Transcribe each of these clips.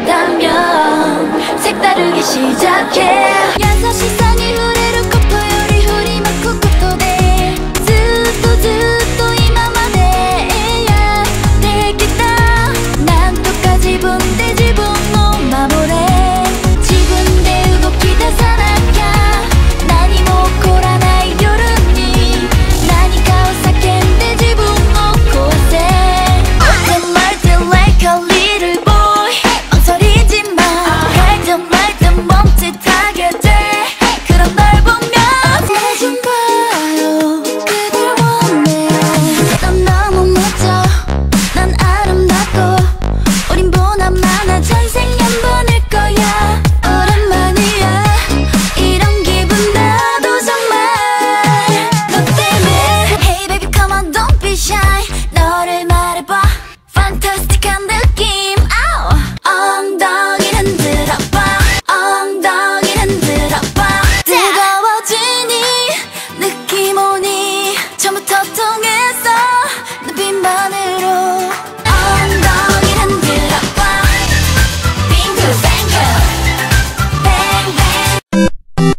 있다면 색다르게 시작해. 여섯 시선이 후레로 컵토요리 후리 마쿠 컵토데ずっと今までやってきた。なんとか自分で自分を守れ。自分で動き出さなきゃ何も起こらない夜に何かを叫んで自分を壊せ。Acting like it like a little boy 망설이지 마. Acting like the 멈칫하게 돼. 그런 널 보면 나 좀 봐요. 그댈 원해요. 넌 너무 멋져. 난 아름답고 우린 보나마나 전생 연분일 거야. 오랜만이야 이런 기분 나도 정말 너 때문에. Hey baby come on don't be shy. 너를 말해봐. 판타스틱한 느낌. 엉덩이 흔들어봐. 엉덩이 흔들어봐. 뜨거워지니 느낌 오니 처음부터 통했어 눈빛만으로. 엉덩이 흔들어봐. Bingle bangle bang bang.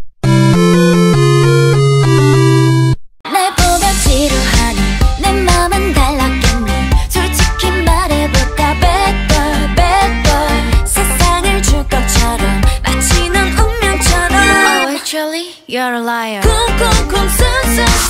날 보며 지루하니 내 맘은 달랐겠니. 솔직히 말해볼까 better better. 세상을 줄 것처럼 마치 넌 운명처럼. Oh actually you're a liar. 쿵쿵쿵 숭숭